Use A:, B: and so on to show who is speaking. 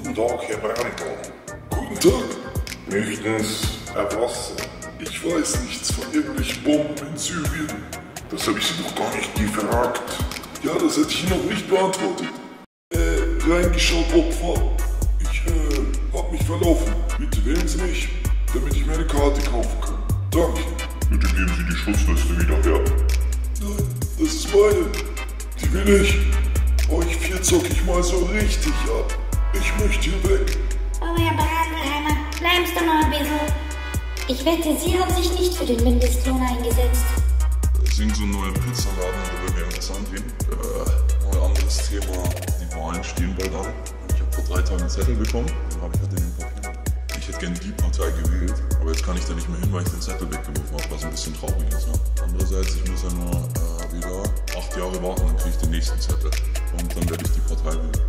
A: Guten Tag, Herr Brandner. Guten Tag. Nächtens, Herr Wasser. Ich weiß nichts von irgendwelchen Bomben in Syrien. Das habe ich Sie doch gar nicht gefragt. Ja, das hätte ich Ihnen noch nicht beantwortet. Reingeschaut, Opfer. Ich, hab mich verlaufen. Bitte wählen Sie mich, damit ich mir eine Karte kaufen kann. Danke. Bitte geben Sie die Schutzweste wieder her. Nein, das ist meine. Die will ich. Euch vier zock ich mal so richtig ab. Ich möchte hier weg.
B: Oh, Herr Bratenheimer, bleiben Sie doch noch ein bisschen. Ich wette, Sie haben sich nicht für den Mindestlohn eingesetzt.
A: Das ist irgend so ein neuer Pizzaladen, da wird mir interessant hin. Mal anderes Thema. Die Wahlen stehen bald an. Ich habe vor 3 Tagen einen Zettel bekommen. Den habe ich halt in den Papier. Ich hätte gerne die Partei gewählt, aber jetzt kann ich da nicht mehr hin, weil ich den Zettel weggeworfen habe, was ein bisschen traurig ist. Ne? Andererseits, ich muss ja nur wieder 8 Jahre warten, dann kriege ich den nächsten Zettel. Und dann werde ich die Partei wählen.